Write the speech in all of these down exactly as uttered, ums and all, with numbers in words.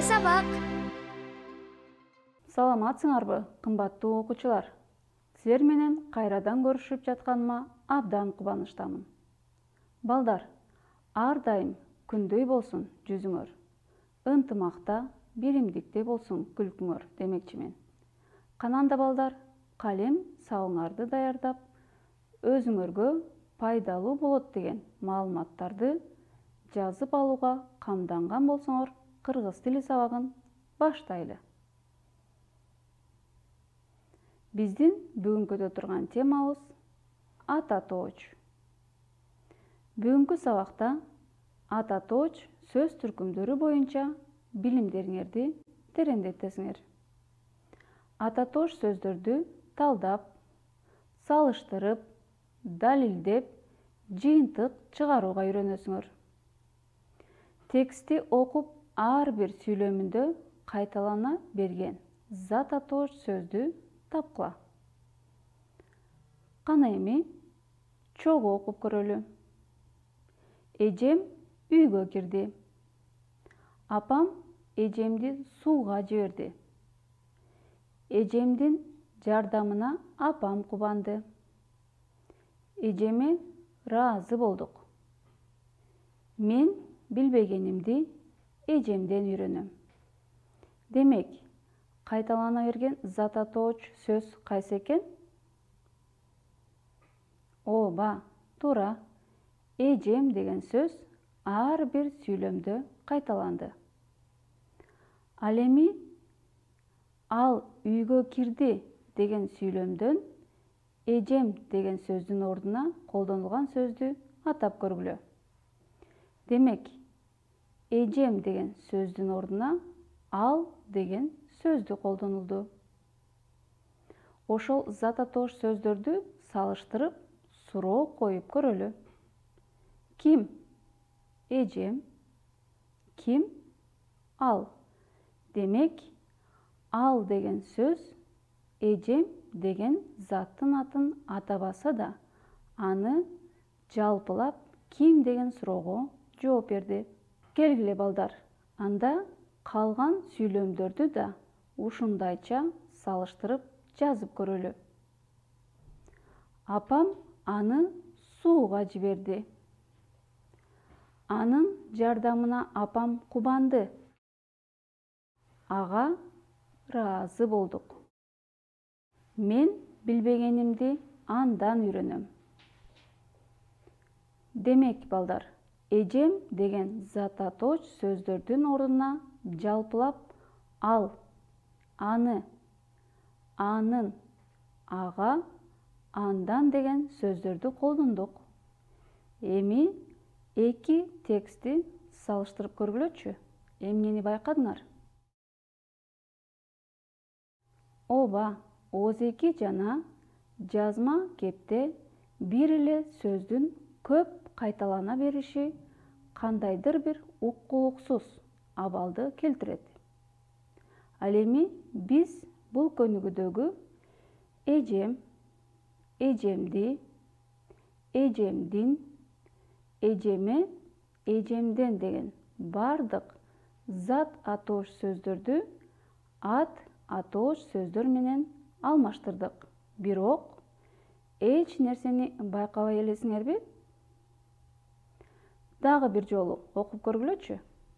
Кеңсе сабак. Саламатсыңарбы, кымбаттуу окуучулар. Силер менен кайрадан көрүшүп жатканыма абдан кубанычтамын. Балдар, ар дайым күндөй болсун жүзүңөр. Ынтымакта, биримдикте болсун күлкүңөр демекчимин. Кананда балдар, калем сабыңарды даярдап, өзүңөргө пайдалуу болот деген маалыматтарды жазып алууга камданган болсоңор, кыргыз тили сабагын баштайлы. Биздин бүгүнкү турган темабыз ата тооч. Бүгүнкү сабакта ата тооч сөз түркүмдөрү боюнча билимдериңерди тереңдетесиңер. Ата тооч сөздөрдү талдап, салыштырып, далилдеп, жыйынтык чыгарууга үйрөнөсүңөр. Текстти окуп, ар бир сүйлөмүндө кайталана берген зат атооч сөздү тапкыла. Кана эми чогуу окуп көрөлү. Эжем үйгө кирди. Апам эжемди сууга жиберди. Эжемдин жардамына апам кубанды. Эжеме ыраазы болдук. Мен билбегенимди эжемден үйрөнөм. Демек, кайталана берген зат атооч сөз кайсы экен? Ооба, туура. Эжем деген сөз ар бир сүйлөмдө кайталанды. Ал эми ал үйгө кирди деген сүйлөмдөн эжем деген сөздүн ордуна колдонулган сөздү атап көргүлө. Демек, эжем деген сөздүн ордуна ал деген сөздү колдонулду. Ошол зат атооч сөздөрдү салыштырып, суроо коюп көрөлү. Ким? Эжем. Ким? Ал. Демек, ал деген сөз эжем деген заттын атын атабаса да, аны жалпылап ким деген суроого жооп берди. Келгиле балдар, анда калган сүйлөмдөрдү да ушундайча салыштырып жазып көрөлү. Апам аны сууга жиберди. Анын жардамына апам кубанды. Ага ыраазы болдук. Мен билбегенимди андан үйрөнөм. Демек, балдар, эжем деген зат атооч сөздөрдүн ордуна жалпылап ал, аны, анын, ага, андан деген сөздөрдү колдондук. Эми эки текстти салыштырып көргүлөчү. Эмнени байкадыңар? Ооба, оозеки жана жазма кепте бир эле сөздүн көп кайталана бериши кандайдыр бир уккулуксуз абалды келтирет. Ал эми биз бул көнүгүүдөгү эжем, эжемди, эжемдин, эжеме, эжемден деген бардык зат атооч сөздөрдү ат атооч сөздөр менен алмаштырдык. Бирок эч нерсени байкабай элесиңерби? Дагы бир жолу окуп көргүлөчү.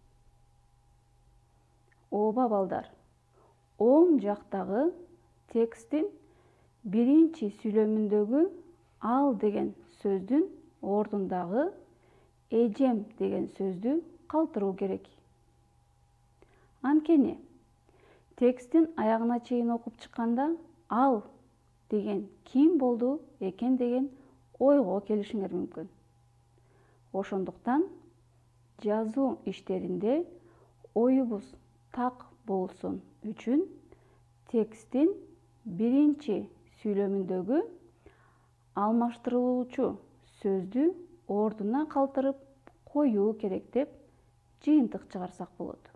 Ооба балдар, оң жактагы тексттин биринчи сүйлөмүндөгү ал деген сөздүн ордундагы эжем деген сөздү калтыруу керек. Анткени тексттин аягына чейин окуп чыкканда ал деген ким болду экен деген ойго келишиңер мүмкүн. Ошондуктан жазуу иштеринде оюбуз так болсун үчүн тексттин биринчи сүйлөмүндөгү алмаштырылуучу сөздү ордуна калтырып коюу керек деп жыйынтык чыгарсак болот.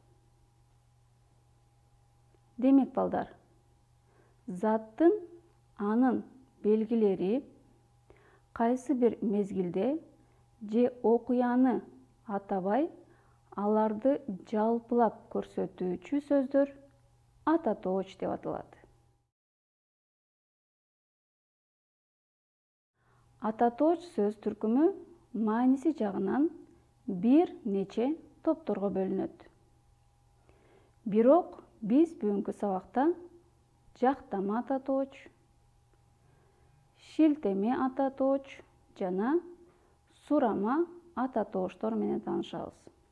Демек, балдар, заттын анын белгилери кайсы бир мезгилде же окуяны атабай аларды жалпылап көрсөтүүчү сөздөр ата тооч деп аталат. Ата тооч сөз түркүмү мааниси жагынан бир нече топторго бөлүнөт. Бирок биз бүгүнкү сабакта жактама ата тооч, шилтеме ата тооч жана сурама ата тооштор менен таанышабыз.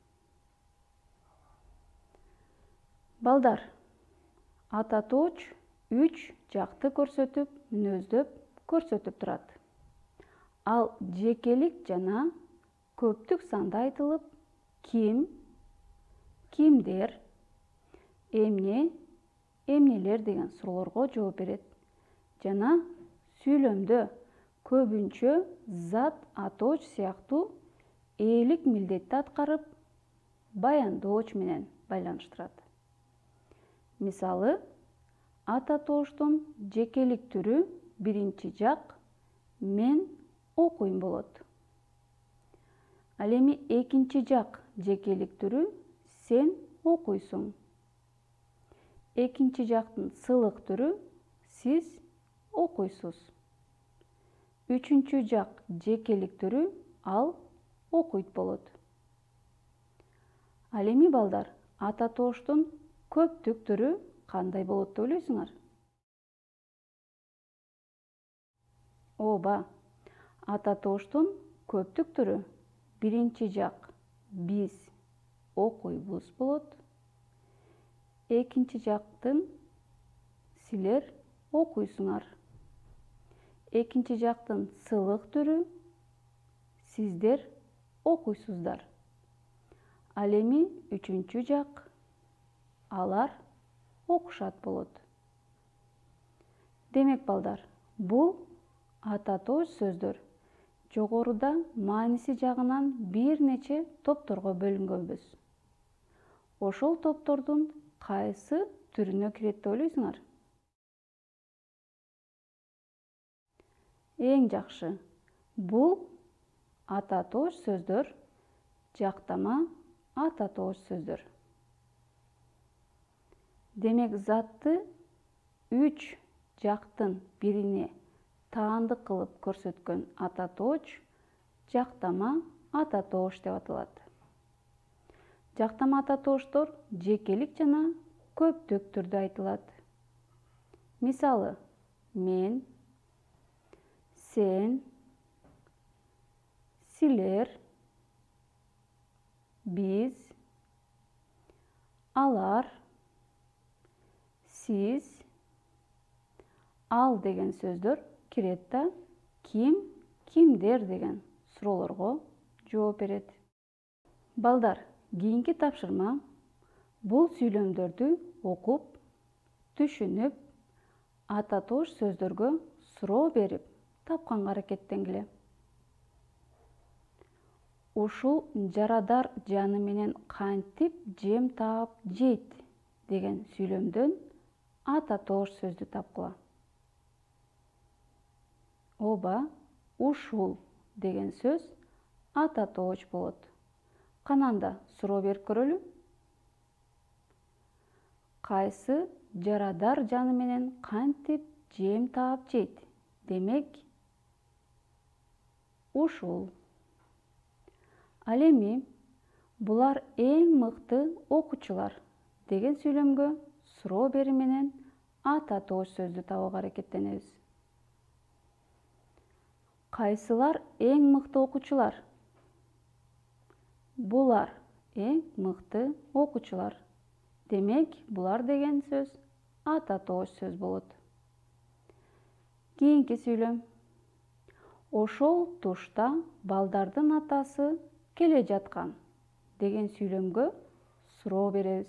Балдар, ата тооч үч жакты көрсөтүп, мүнөздөп көрсөтүп турат. Ал жекелик жана көптүк санда айтылып, ким, кимдер, эмне, эмнелер деген суроолорго жооп берет. Жана сүйлөмдө көбүнчө зат атооч сыяктуу ээлик милдетти аткарып, баяндооч менен байланыштырат. Мисалы, ата тооштун жекелик түрү биринчи жак мен окуйм болот. Ал эми экинчи жак жекелик түрү сен окуйсуң. Экинчи жактын сылык түрү сиз окуйсуз. Үчүнчү жак жекелик түрү ал окуйт болот. Ал эми балдар, ата тооштун көптүк түрү кандай болот деп ойлойсуңар? Ооба, ата тооштун көптүк түрү биринчи жак биз окуйбуз болот. Экинчи жактын силер окуйсуңар. Экинчи жактын сылык түрү сиздер окуйсуздар. Ал эми үчүнчү жак алар окушат болот. Демек балдар, бул ата тооч сөздөр жогоруда мааниси жагынан бир нече топторго бөлүнгөнбүз. Ошол топтордун кайсы түрүнө кирет деп ойлойсуңар? Эң жакшы. Бул ата тооч сөздөр, жактама ата тооч сөздөр. Демек затты үч жактын бирине таандык кылып көрсөткөн ата тооч жактама ата тооч деп аталат. Жактама ата тооштор жекелик жана көптүк түрдө айтылат. Мисалы, мен, сен, силер, биз, алар, сиз, ал деген сөздөр кирет да ким, кимдер деген суроолорго жооп берет. Балдар, кийинки тапшырма бул сүйлөмдөрдү окуп, түшүнүп, ата тооч сөздөргө суроо берип, тапканга аракеттенгиле. Ушул жарадар жаны менен кантип жем таап жейт деген сүйлөмдөн ата тооч сөздү тапкыла. Ооба, ушул деген сөз ата тооч болот. Кананда суроо берип көрөлү. Кайсы жарадар жаны менен кантип жем таап жейт? Демек, ушул. Ал эми булар эң мыкты окуучулар деген сүйлөмгө суроо берүү менен ата тооч сөздү табууга аракеттенебиз. Кайсылар эң мыкты окуучулар? Булар эң мыкты окуучулар. Демек, булар деген сөз ата тооч сөз болот. Кийинки сүйлөм. Ошол тушта балдардын атасы келе жаткан деген сүйлөмгө суроо беребиз.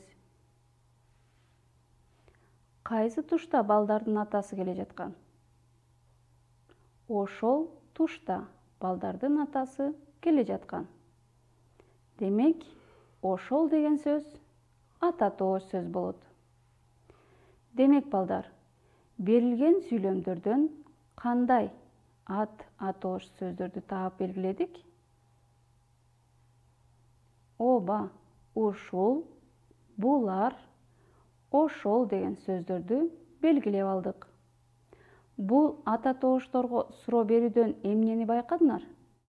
Кайсы тушта балдардын атасы келе жаткан? Ошол тушта балдардын атасы келе жаткан. Демек, ошол деген сөз ата тооч сөз болот. Демек балдар, берилген сүйлөмдөрдөн кандай ат атооч сөздөрдү таап белгиледик? Ооба, ушул, булар, ошол деген сөздөрдү белгилеп алдык. Бул ата тоошторго суроо берүүдөн эмнени байкадыңар?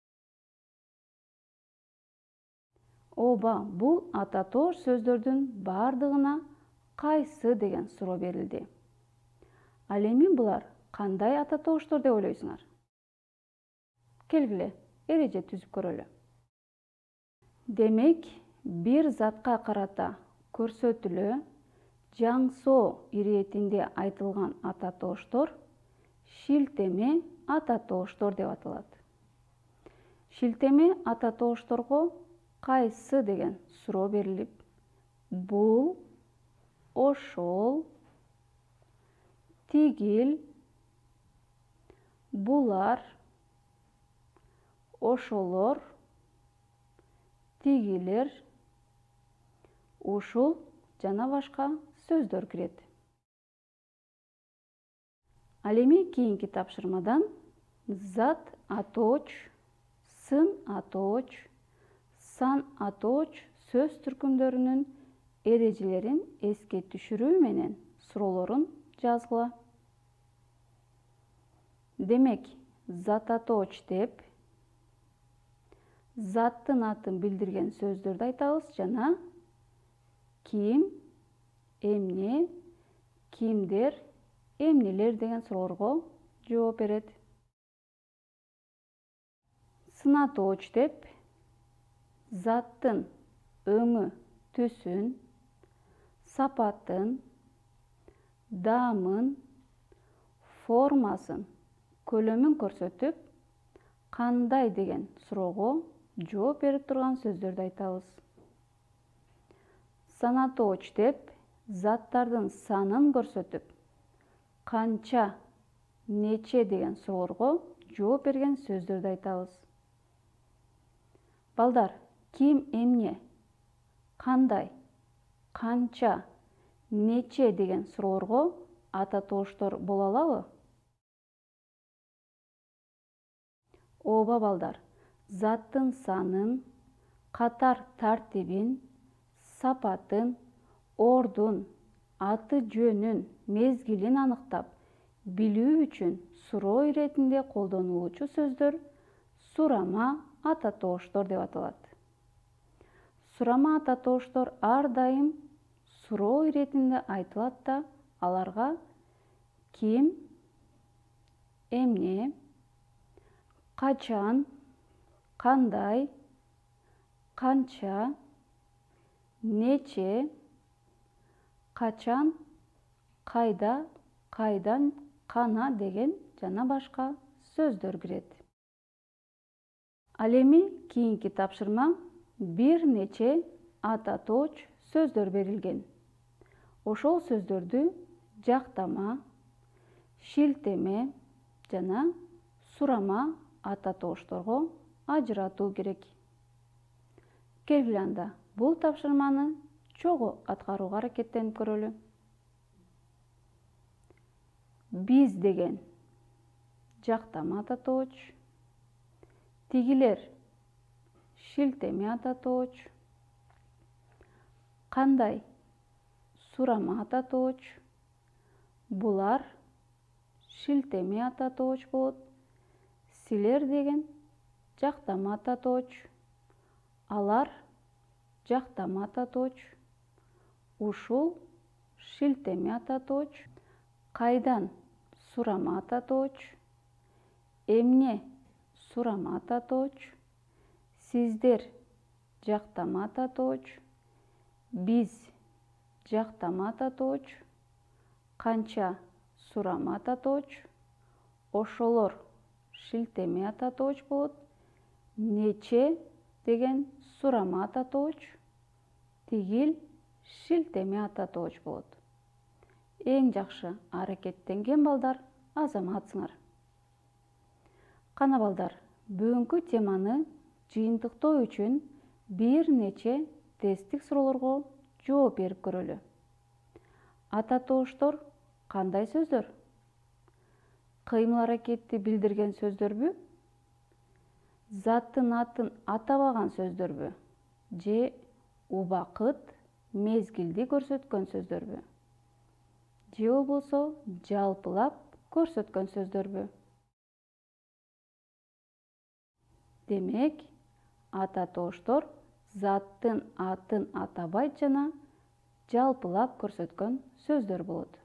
Ооба, бул ата тоош сөздөрдүн бардыгына кайсы деген суроо берилди. Ал эми булар кандай ата тооштор деп ойлойсуңар? Келгиле, эреже түзүп көрөлү. Демек, бир затка карата көрсөтүлө, жаңсоо иретинде айтылган ата тооштор шилтеме ата тооштор деп аталат. Шилтеме ата тоошторго кайсы деген суроо берилип, бул, ошол, тигил, булар, ошолор, тигилер, ушул жана башка сөздөр кирет. Ал эми кийинки тапшырмадан зат атооч, сын атооч, сан атооч сөз түркүмдөрүнүн эрежелерин эске түшүрүү менен суроолорун жазгыла. Демек, зат атооч деп заттын атын билдирген сөздөрдү айтабыз жана ким, эмне, кимдер, эмнелер деген суроолорго жооп берет. Сын атооч деп заттын өңү, түсүн, сапатын, даамын, формасын, көлөмүн көрсөтүп, кандай деген суроого жооп берип турган сөздөрдү айтабыз. Сан атооч деп заттардын санын көрсөтүп, канча, нече деген суроолорго жооп берген сөздөрдү айтабыз. Балдар, ким, эмне, кандай, канча, нече деген суроолорго ата тооштор боло алабы? Ооба балдар, заттын санын, катар тартибин, сапатын, ордун, аты жөнүн, мезгилин аныктап билүү үчүн суроо иретинде колдонулуучу сөздөр сурама ата тооштор деп аталат. Сурама ата тооштор ар дайым суроо иретинде айтылат да, аларга ким, эмне, качан, кандай, канча, нече, качан, кайда, кайдан, кана деген жана башка сөздөр кирет. Ал эми кийинки тапшырма бир нече ата тооч сөздөр берилген. Ошол сөздөрдү жактама, шилтеме жана сурама ата тоошторго ажыратуу керек. Келгиле анда бул тапшырманы чогуу аткарууга аракеттенип көрөлү. Биз деген жактама ата тооч, тигилер шилтеме ата тооч, кандай сурама ата тооч, булар шилтеме ата тооч болот, силер деген жактама ата тооч, алар жактама ата тооч, ушул шилтеме ата тооч, кайдан сурама ата тооч, эмне сурама ата тооч, сиздер жактама ата тооч, биз жактама ата тооч, канча сурама ата тооч, ошолор шилтеме ата тооч болот, нече деген сурама ата тооч, тигил шилтеме ата тооч болот. Эң жакшы аракеттенген балдар азаматсыңар. Кана балдар, бүгүнкү теманы жыйынтыктоо үчүн бир нече тесттик суроолорго жооп берип көрөлү. Ата тооштор кандай сөздөр? Кыймыл аракетти билдирген сөздөрбү? Заттын атын атабаган сөздөрбү? Же убакыт, мезгилди көрсөткөн сөздөрбү? Же болбосо жалпылап көрсөткөн сөздөрбү? Демек, ата тооштор заттын атын атабай жана жалпылап көрсөткөн сөздөр болот.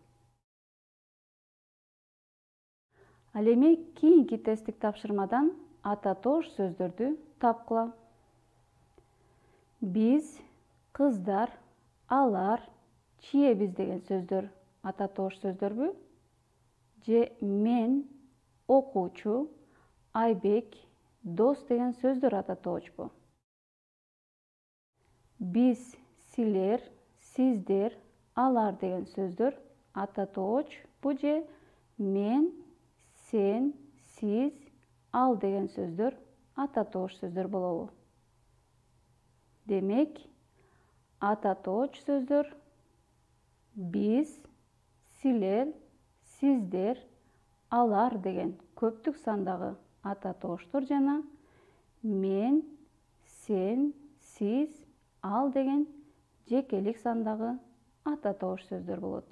Ал эми кийинки тесттик тапшырмадан ата тоош сөздөрдү тапкыла. Биз, кыздар, алар, чиебиз деген сөздөр ата тоош сөздөрбү? Же мен, окуучу, Айбек, дос деген сөздөр ата тоочпу? Биз, силер, сиздер, алар деген сөздөр ата тоочпу же мен, сен, сиз, ал деген сөздөр ата тоош сөздөр болобу? Демек, ата тооч сөздөр биз, силер, сиздер, алар деген көптүк сандагы ата тооштор жана мен, сен, сиз, ал деген жекелик сандагы ата тоош сөздөр болот.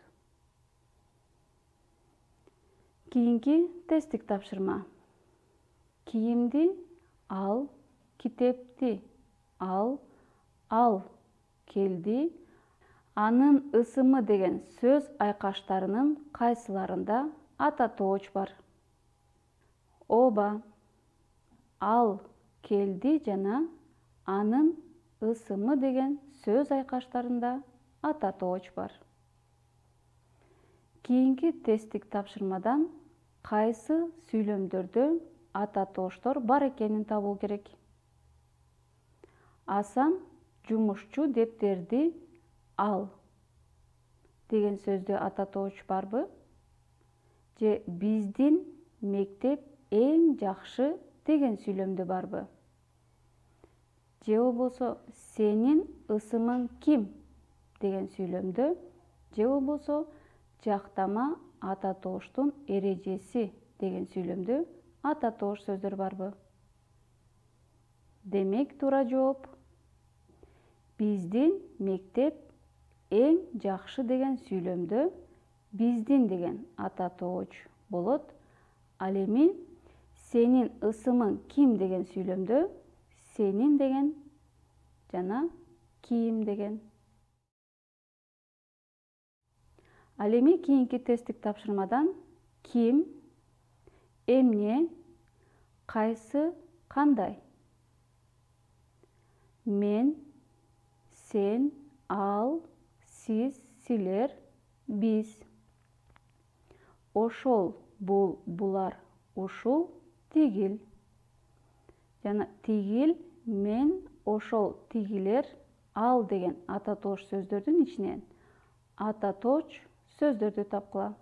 Кийинки тесттик тапшырма. Кийимди ал, китепти ал, ал келди, анын ысымы деген сөз айкаштарынын кайсыларында ата тооч бар? Ооба, ал келди жана анын ысымы деген сөз айкаштарында ата тооч бар. Кийинки тесттик тапшырмадан кайсы сүйлөмдөрдө ата тооштор бар экенин табуу керек. Асан жумушчу дептерди ал деген сөздө ата тооч барбы? Же биздин мектеп эң жакшы деген сүйлөмдө барбы? Же болбосо сенин ысымың ким деген сүйлөмдө, же болбосо жактама ата тооштун эрежеси деген сүйлөмдө ата тоош сөздөр барбы? Демек, туура жооп биздин мектеп эң жакшы деген сүйлөмдө биздин деген ата тооч болот. Ал эми сенин ысымың ким деген сүйлөмдө сенин деген жана кийим деген. Ал эми кийинки тесттик тапшырмадан ким, эмне, кайсы, кандай? Мен, сен, ал, сиз, силер, биз. Ошол, бул, булар, ушул, тигил. Жана тигил, мен, ошол, тигилер, ал деген ата тоош сөздөрдүн ичинен ата тооч сөздөрдү тапкыла.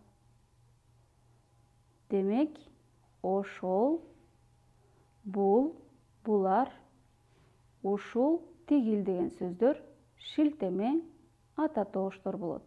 Демек, ошол, бул, булар, ушул, тигил деген сөздөр шилтеме ата тооштор болот.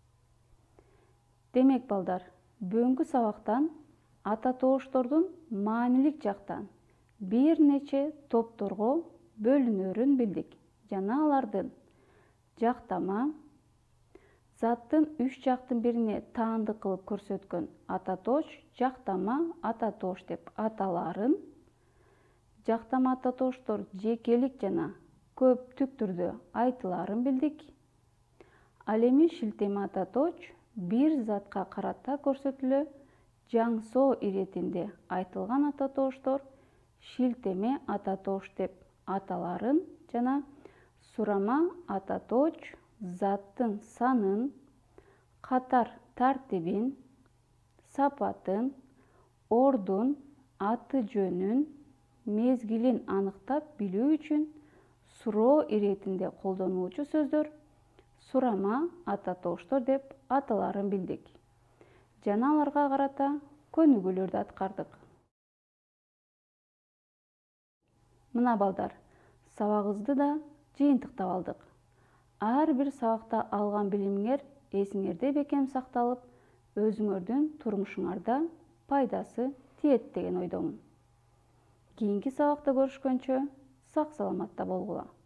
Демек, балдар, бүгүнкү сабактан ата тооштордун маанилик жактан бир нече топторго бөлүнөрүн билдик жана алардын жактама, заттын үч жактын бирине таандык кылып көрсөткөн ата тооч жактама ата тоош деп аталарын, жактама ата тооштор жекелик жана көптүк түрдө айтыларын билдик. Ал эми шилтеме ата тооч бир затка карата көрсөтүлө жаңсоо иретинде айтылган ата тооштор шилтеме ата тоош деп аталарын жана сурама ата тооч заттын санын, катар тартибин, сапатын, ордун, аты жөнүн, мезгилин аныктап билүү үчүн суроо иретинде колдонулуучу сөздөр сурама ата тооштор деп аталарын билдик. Жана аларга карата көнүгүүлөрдү аткардык. Мына балдар, сабагыбызды да жыйынтыктап алдык. Ар бир сабакта алган билимиңер эсиңерде бекем сакталып, өзүңөрдүн турмушуңарда пайдасы тиет деген ойдомун. Кийинки сабакта көрүшкөнчө сак саламатта болгула.